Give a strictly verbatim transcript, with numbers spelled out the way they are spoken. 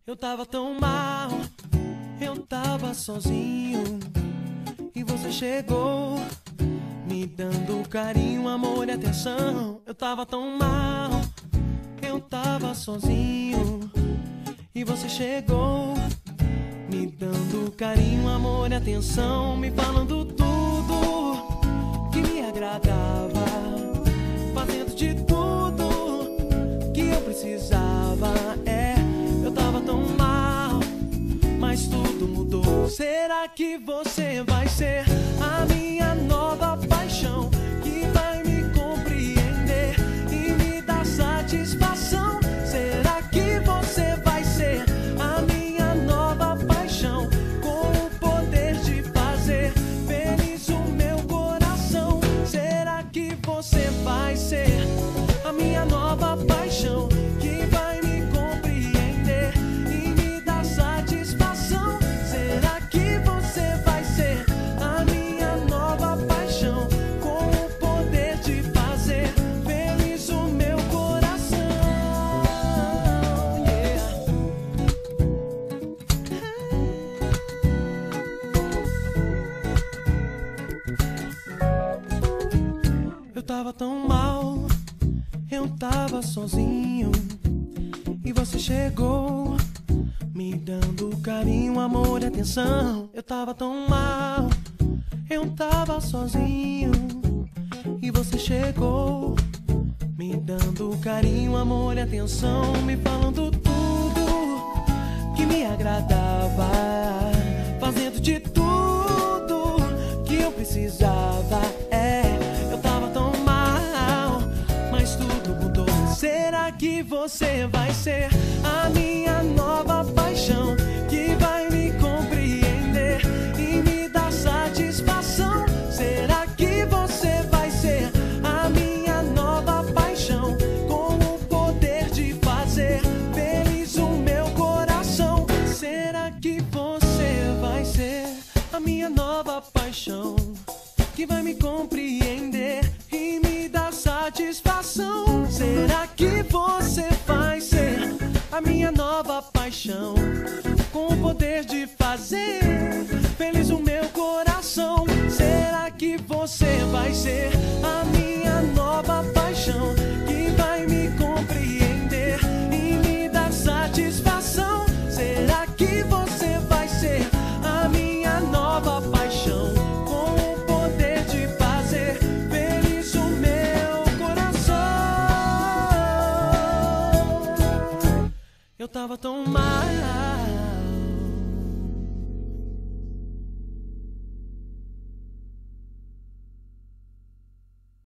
Eu tava tão mal, eu tava sozinho, e você chegou, me dando carinho, amor e atenção. Eu tava tão mal, eu tava sozinho, e você chegou, me dando carinho, amor e atenção, me falando tudo que me agradava, fazendo de tudo que eu precisava. É, eu tava tão mal, mas tudo mudou. Será que você vai ser a minha nova paixão, que vai me compreender e me dar satisfação? Será que você vai ser a minha nova paixão, com o poder de fazer feliz o meu coração? Será que você vai ser a minha nova paixão, que vai me compreender e me dar satisfação? Será que você vai ser a minha nova paixão, com o poder de fazer feliz o meu coração? Yeah. Eu tava tão mal, eu tava sozinho, e você chegou, me dando carinho, amor e atenção. Eu tava tão mal, eu tava sozinho, e você chegou, me dando carinho, amor e atenção, me falando tudo que me agradava, fazendo de tudo que eu precisava. É, eu tava tão mal, mas tudo mudou. Será que você vai ser a minha nova paixão, que vai me compreender e me dar satisfação? Será que você vai ser a minha nova paixão, com o poder de fazer feliz o meu coração? Será que você vai ser a minha nova paixão, que vai me compreender e me dar satisfação? Será que você vai ser a minha nova paixão, com o poder de fazer feliz o meu coração? Será que você vai ser a minha nova paixão, que vai me compreender e me dar satisfação? Será que você vai ser a minha nova paixão, com o poder de fazer feliz o meu coração? Eu tava tão mal,